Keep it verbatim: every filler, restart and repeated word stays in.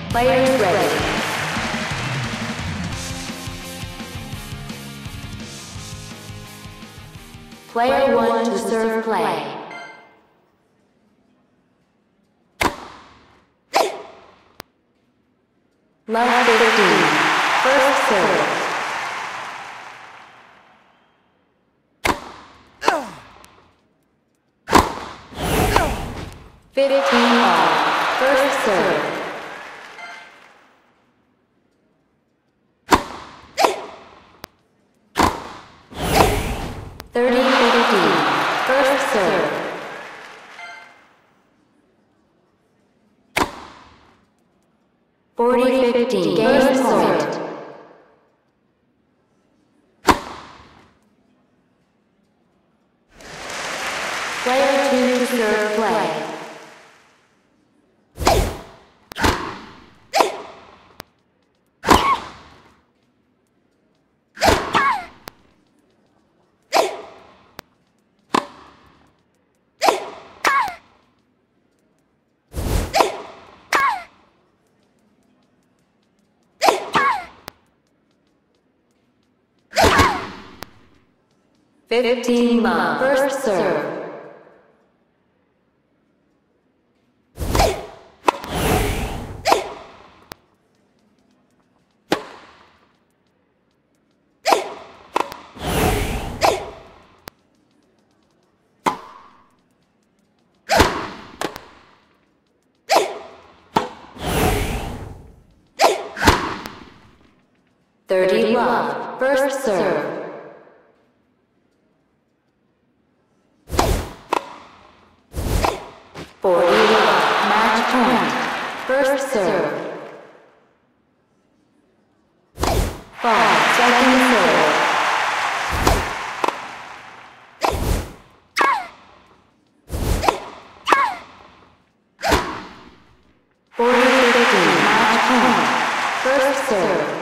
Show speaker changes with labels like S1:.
S1: Players ready. Player one to serve play. Love fifteen. First serve. Fifteen all. First serve. Thirty fifteen. First serve. Forty fifteen. Game point. Player two to serve play. Fifteen love. First serve. Thirty love. First serve. Forty love. Match point. First serve. Five. Second serve. Forty fifteen. Match point. First serve.